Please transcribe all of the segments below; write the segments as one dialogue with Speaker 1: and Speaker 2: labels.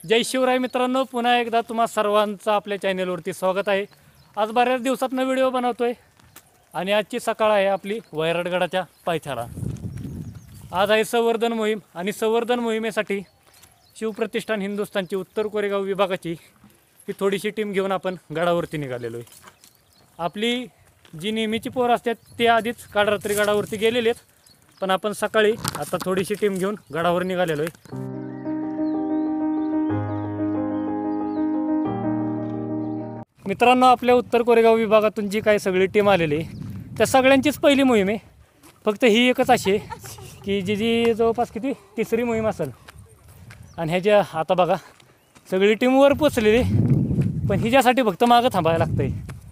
Speaker 1: जय शिवराय मित्रांनो, पुन्हा एकदा तुम्हा सर्वांचं आपल्या चॅनलवरती स्वागत आहे। आज बऱ्याच दिवसातनं व्हिडिओ बनवतोय आणि आजची सकाळ आहे आपली वैराटगडाच्या पायथ्याला। आज आहे संवर्धन मोहीम आणि संवर्धन मोहिमेसाठी शिवप्रतिष्ठान हिंदुस्थानची उत्तर कोरेगाव विभागाची ही थोडीशी टीम घेऊन आपण गडावरती निघालेलो आहे। आपली जी नेहमीची पोर असतात ते आधीच काळरात्री गडावरती गेलेले आहेत, पण आपण सकाळी आता थोडीशी टीम घेऊन गडावर निघालेलो आहे। मित्रांनो, आपल्या उत्तर कोरेगाव विभागातून जी काही सगळी टीम आलेली त्या सगळ्यांचीच पहिली मोहीम आहे। फक्त ही एकच अशी आहे की जी जवळपास किती तिसरी मोहीम असेल आणि ह्याच्या आता बघा सगळी टीम वर पोचलेली, पण हिच्यासाठी फक्त मागं थांबायला लागतंय।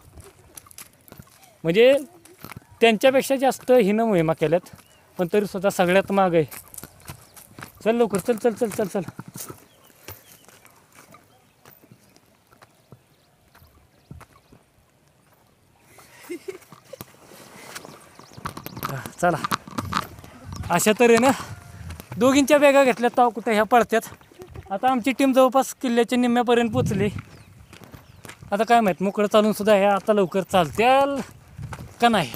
Speaker 1: म्हणजे त्यांच्यापेक्षा जास्त हिनं मोहिमा केल्यात, पण तरीसुद्धा सगळ्यात माग आहे। चल लवकर, चल चल चल चल चल चला। अशा तऱ्हेनं दोघींच्या बॅगा घेतल्यात तर कुठे ह्या पळत्यात। आता आमची टीम जवळपास किल्ल्याच्या निम्म्यापर्यंत पोचली। आता काय माहीत मोकळं चालून सुद्धा ह्या आता लवकर चालत्याल का नाही।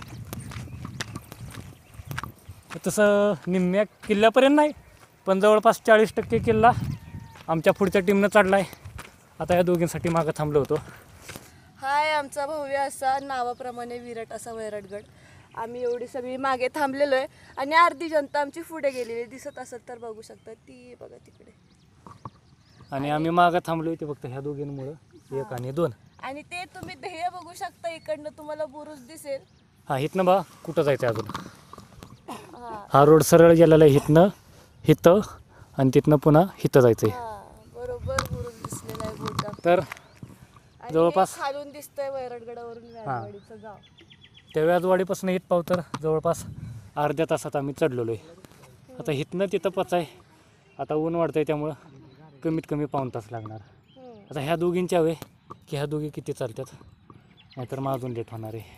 Speaker 1: तसं निम्म्या किल्ल्यापर्यंत नाही, पण जवळपास 40% किल्ला आमच्या पुढच्या टीमनं चढला आहे। आता या दोघींसाठी मागं थांबलो होतो।
Speaker 2: हाय, आमचा भव्य असा नावाप्रमाणे विराट असा वैराटगड। आम्ही एवढी सगळी मागे थांबलेलो आहे आणि अर्धी जनता आमची पुढे गेलेली दिसत असेल तर बघू शकता, ती बघा तिकडे।
Speaker 1: आणि आम्ही मागं थांबलो होते फक्त ह्या दोघींमुळं, एक आणि दोन। आणि
Speaker 2: ते तुम्ही ध्येय बघू शकता, इकडनं तुम्हाला बुरुज दिसेल।
Speaker 1: हा, इथनं बा कुठं जायचं अजून। हा रोड सरळ गेलेला आहे इथनं हिथं आणि तिथनं पुन्हा हिथं जायचंय।
Speaker 2: बरोबर बुरुज दिसलेला आहे मोठा।
Speaker 1: तर जवळपास
Speaker 2: खालून दिसतंय वैराटगडावरून व्याजवाडीचं गाव।
Speaker 1: त्या व्याजवाडीपासून इथं पाव तर जवळपास अर्ध्या तासात आम्ही चढलेलो आहे। आता इथनं तिथं पचाय आता ऊन वाढतंय त्यामुळं कमीत कमी पाऊण तास लागणार। आता ह्या दोघींच्या हवे की ह्या दोघी किती चालतात, नाहीतर मग अजून लेट होणार आहे।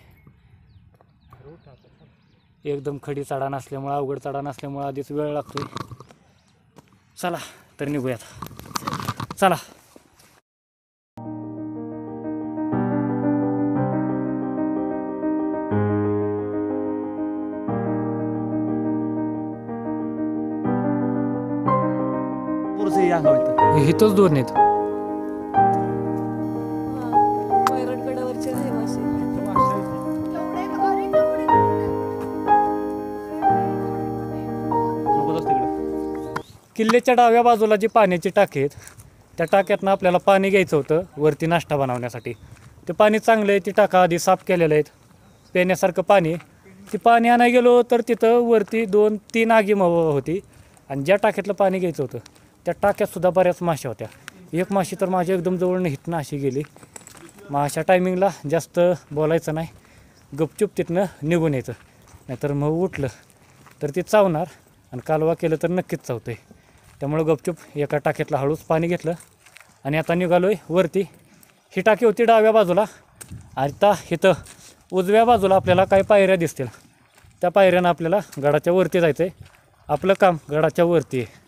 Speaker 1: एकदम खडी चढा नसल्यामुळं, अवघड चढा नसल्यामुळं आधीच वेळ लागतोय। चला तर निघूयात, चला। इथंच दोन आहेत
Speaker 2: वैराटगडावरचे रहिवासी।
Speaker 1: किल्ल्याच्या डाव्या बाजूला जी पाण्याची टाकी आहेत त्या टाक्यातनं आपल्याला पाणी घ्यायचं होतं वरती नाश्ता बनवण्यासाठी। ते पाणी चांगलं आहे, ती टाका आधी साफ केलेलं आहेत, पिण्यासारखं पाणी। ती पाणी आणायला गेलो तर तिथं वरती 2-3 आगी होती आणि ज्या टाक्यातलं पाणी घ्यायचं होतं त्या टाक्यातसुद्धा बऱ्याच माश्या होत्या। एक माशी तर माझ्या एकदम जवळनं हितनं अशी गेली। मग अशा टायमिंगला जास्त बोलायचं नाही, गपचूप तिथनं निघून यायचं, नाहीतर मग उठलं तर ते चावणार आणि कालवा केलं तर नक्कीच चावतं आहे। त्यामुळं गपचूप एका टाकीतलं हळूच पाणी घेतलं आणि आता निघालो आहे वरती। ही टाकी होती डाव्या बाजूला, आता इथं उजव्या बाजूला आपल्याला काही पायऱ्या दिसतील, त्या पायऱ्यानं आपल्याला गडाच्या वरती जायचं आहे। आपलं काम गडाच्या वरती आहे।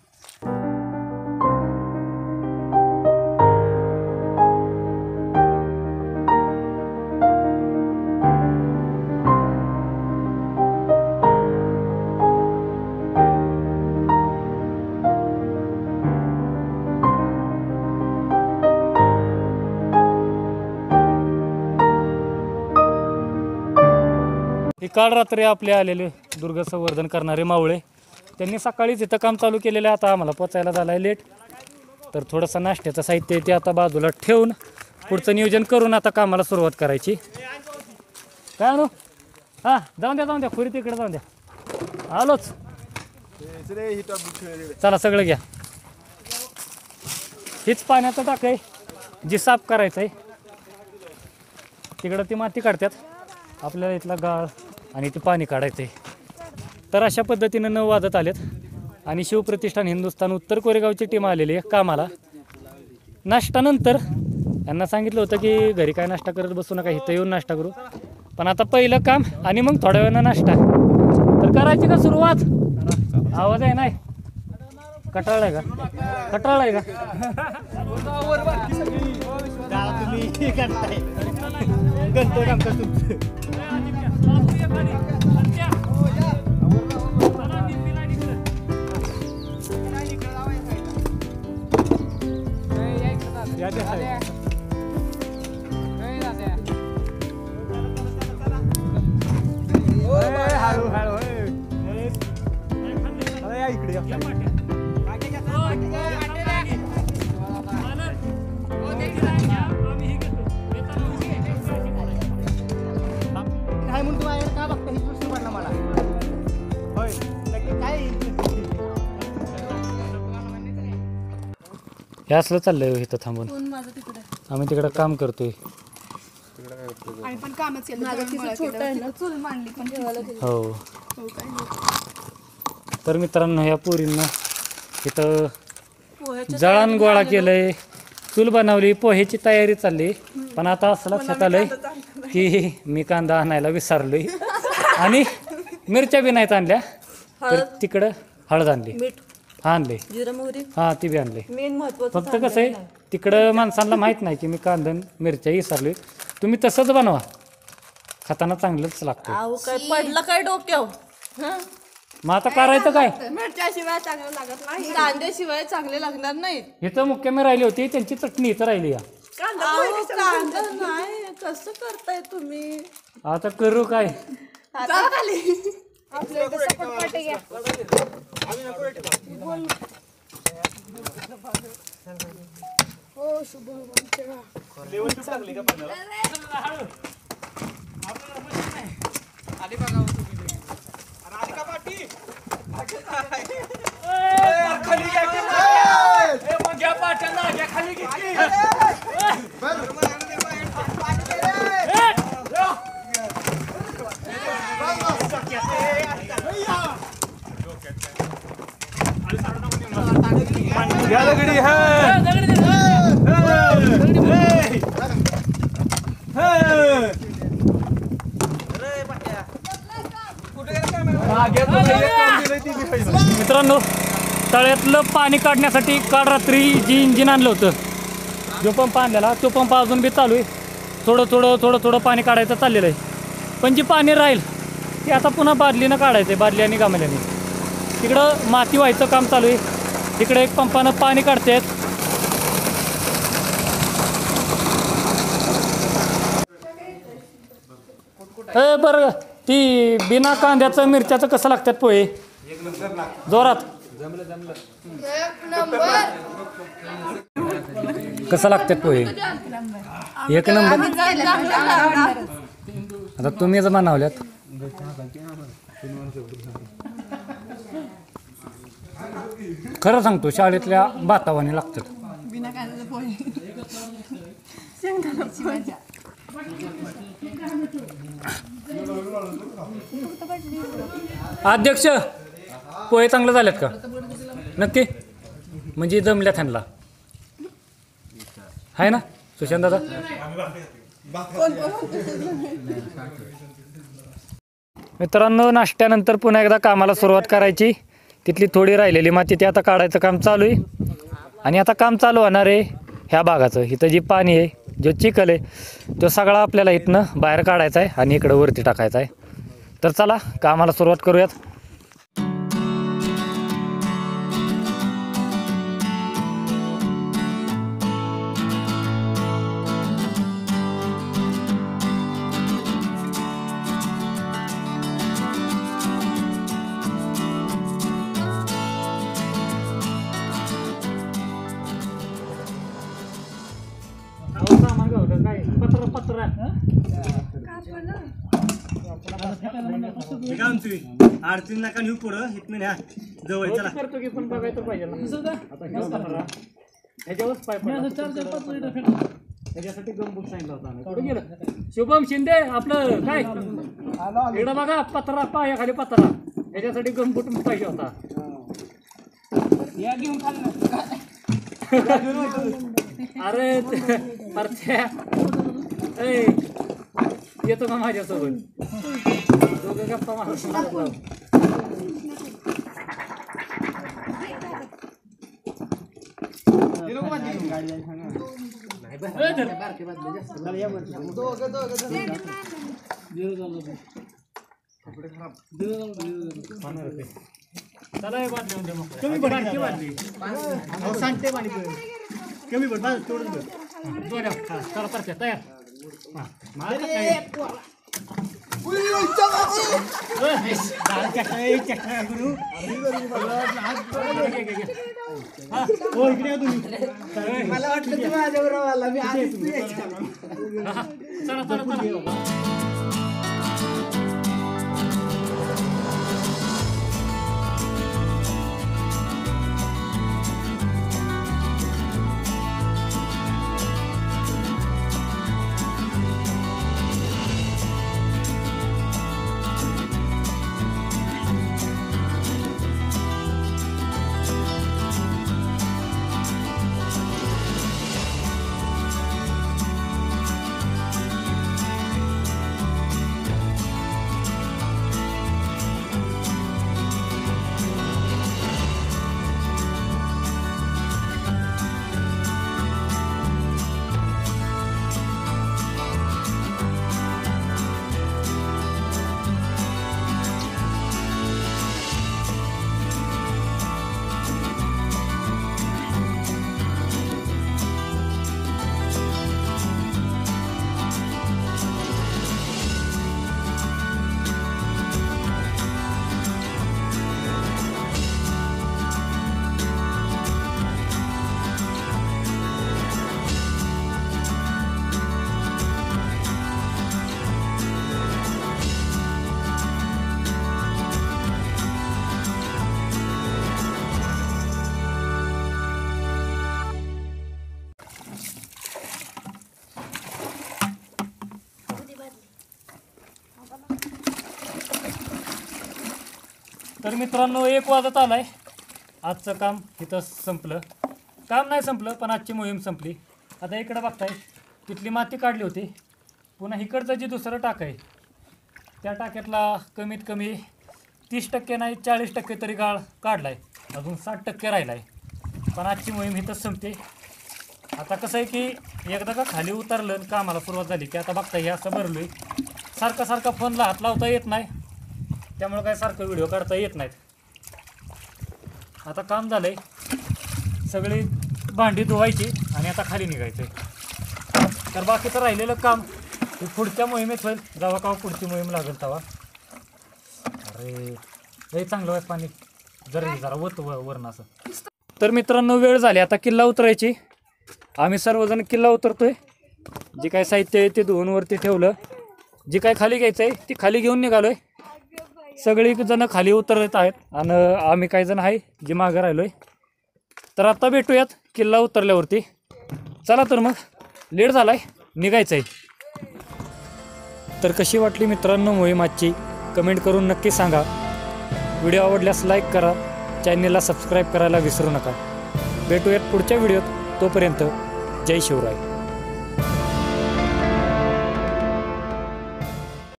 Speaker 1: काल रात्री आपले आलेले दुर्ग संवर्धन करणारे मावळे त्यांनी सकाळीच इथं काम चालू केलेलं आहे। आता आम्हाला पोचायला झालं आहे लेट, तर थोडंसं नाश्त्याचं साहित्य ते आता बाजूला ठेवून पुढचं नियोजन करून आता कामाला सुरुवात करायची। काय आणू? हां, जाऊन द्या खुरी तिकडे जाऊन द्या, आलोच। चला सगळं घ्या। हीच पाण्याचं टाक आहे जी साफ करायचं आहे। तिकडं ती माती काढतात, आपल्याला इथला गाळ आणि ते पाणी काढायचं आहे। तर अशा पद्धतीनं 9 वाजत आलेत आणि शिवप्रतिष्ठान हिंदुस्थान उत्तर कोरेगावची टीम आलेली आहे कामाला। नाश्त्यानंतर यांना सांगितलं होतं की घरी काय नाश्ता करत बसू नका, इथं येऊन नाश्ता करू, पण आता पहिलं काम आणि मग थोड्या वेळानं नाश्ता। तर करायची का सुरुवात? आवाज आहे नाही कटाळा आहे का कटाळा आहे का
Speaker 3: काय म्हणून तुम्हाला का बघता ही प्रश्न पडला मला होय नक्की काय
Speaker 1: हे असलं चाललंय इथं थांबून
Speaker 2: कोण माझं तिकडे
Speaker 1: आम्ही तिकडं काम करतोय
Speaker 4: आणि पण कामच केलं
Speaker 2: माझं किती छोटं आहे ना
Speaker 4: चूल मांडली पण
Speaker 2: ठेवायला गेलं.
Speaker 1: हो तर मित्रांनो ह्या पोरींना इथं
Speaker 2: पोह्याच्या
Speaker 1: जळण गोळा केलंय चूल बनवली पोह्याची तयारी चालली पण आता असं लक्षात आलंय की मी कांदा आणायला विसरलोय आणि मिरच्या बी नाहीत आणल्या तर तिकडं हळद आणली
Speaker 2: मीठ
Speaker 1: हा आणले
Speaker 2: जिरं मोहरी
Speaker 1: हा ती बी आणले
Speaker 2: मेन महत्वाचं
Speaker 1: फक्त कसं आहे तिकडं माणसांना माहीत नाही की मी कांदा आणि मिरच्या विसरलोय तुम्ही तसंच बनवा खाताना चांगलंच लागतं
Speaker 2: अहो काय पडलं काय डोक्यावर हं?
Speaker 1: मग आता करायचं काय
Speaker 2: मिरच्याशिवाय चांगलं लागत नाही कांद्याशिवाय चांगले लागणार नाहीत
Speaker 1: इथं मुख्यमी राहिली होती त्यांची चटणी इथं राहिली या
Speaker 2: अहो, कांदा नाही कसं करताय तुम्ही
Speaker 1: आता करू काय
Speaker 4: आपल्या इथं सपोर्ट घ्या हो शुभ
Speaker 1: मित्रांनो तळ्यातलं पाणी काढण्यासाठी काल रात्री जी इंजिन आणलं होतं जो पंप आणलेला तो पंप अजून बी चालू आहे थोडं पाणी काढायचं चाललेलं आहे पण जी पाणी राहील ती आता पुन्हा बादलीनं काढायचं आहे बादली आणि गामल्याने तिकडं माती व्हायचं काम चालू आहे तिकडे एक पंपानं पाणी काढतात बरं ती बिना कांद्याचं मिरच्याचं कसं लागतात पोहे जोरात कसं लागतात पोहे एक नंबर आता तुम्हीच बनवल्यात खरं सांगतो शाळेतल्या भातावाने लागतात अध्यक्ष पोहे चांगले झालेत का नक्की म्हणजे जमल्यात ह्यांना आहे ना सुशांत दादा मित्रांनो नाश्त्यानंतर पुन्हा एकदा कामाला सुरुवात करायची तिथली थोडी राहिलेली माती ती आता काढायचं काम चालू आहे आणि आता काम चालू होणार आहे ह्या भागाचं इथं जी पाणी आहे जो चिखल आहे तो सगळा आपल्याला इथनं बाहेर काढायचा आहे आणि इकडं वरती टाकायचा आहे तर चला कामाला सुरुवात करूयात
Speaker 3: अडचण नका नेऊ पुढं इथनं न्या जवळ चला
Speaker 1: करतो की पण बघायचं पाहिजे ना ह्याच्यावरच पाय त्याच्यासाठी गंबूट सांगितलं होता आम्ही कुठे गेलं शुभम शिंदे आपलं काय इकडं बघा पत्रा पायाखाली पत्रा ह्याच्यासाठी गंबूट पाहिजे होता या घेऊन अरे परत्या येतो का माझ्यासोबत दोघं गप्पा मारत
Speaker 3: कमी पडली सांगते पाणी कमी पड बस तेवढंच बघ
Speaker 1: चला परत तयार
Speaker 3: मला वाटलं तुम्ही माझ्याबरोबर आला मी आधीच
Speaker 1: चला चला चला तर मित्रांनो 1 वाजत आलाय. आजचं काम इथं संपलं. काम नाही संपलं पण आजची मोहीम संपली. आता इकडं बघताय तिथली माती काढली होती. पुन्हा इकडचं जे दुसरं टाक आहे त्या टाक्यातला कमीत कमी 30% नाही 40% तरी गाळ काढलाय. अजून 60% राहिला आहे. पण आजची मोहीम इथंच संपते. आता कसं आहे की एकदा का खाली उतरलं आणि कामाला सुरुवात झाली की आता बघताय हे असं भरलोय. सारखा फोनला हात लावता येत नाही. त्यामुळे काय सारखं व्हिडिओ काढता येत नाहीत. आता काम झालंय. सगळी भांडी धुवायची आणि आता खाली निघायचं आहे. तर बाकीचं राहिलेलं काम हे पुढच्या मोहिमेत होईल. जेव्हा का पुढची मोहीम लागेल तेव्हा. अरे लय चांगलं आहे पाणी जरा वत वरण असं. तर मित्रांनो वेळ झाली आता किल्ला उतरायची. आम्ही सर्वजण किल्ला उतरतोय. जे काय साहित्य आहे ते धुवून वरती ठेवलं. जे काय खाली घ्यायचं आहे ती खाली घेऊन निघालोय. सगळी जण खाली उतरत आहेत आणि आम्ही काही जण आहे जे मागं राहिलोय. तर आता भेटूयात किल्ला उतरल्यावरती. चला तर मग लेट झालाय निघायचं आहे. तर कशी वाटली मित्रांनो मोहीम आजची कमेंट करून नक्की सांगा. व्हिडिओ आवडल्यास लाईक करा. चॅनलला सबस्क्राईब करायला विसरू नका. भेटूयात पुढच्या व्हिडिओत. तोपर्यंत जय शिवराय.